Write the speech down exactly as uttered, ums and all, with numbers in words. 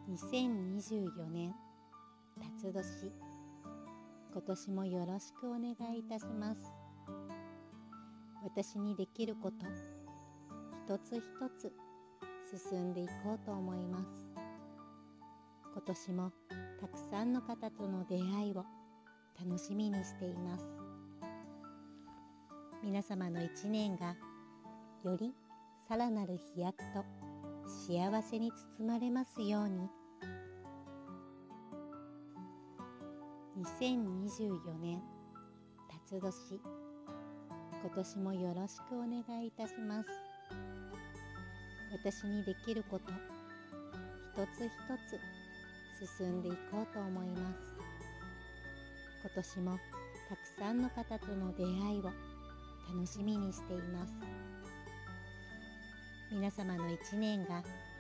にせんにじゅうよねん辰年、今年もよろしくお願いいたします。私にできること、一つ一つ進んでいこうと思います。今年もたくさんの方との出会いを楽しみにしています。皆様の一年がよりさらなる飛躍と幸せに包まれますように。にせんにじゅうよねん辰年、今年もよろしくお願いいたします。私にできること、一つ一つ進んでいこうと思います。今年もたくさんの方との出会いを楽しみにしています。皆様の一年が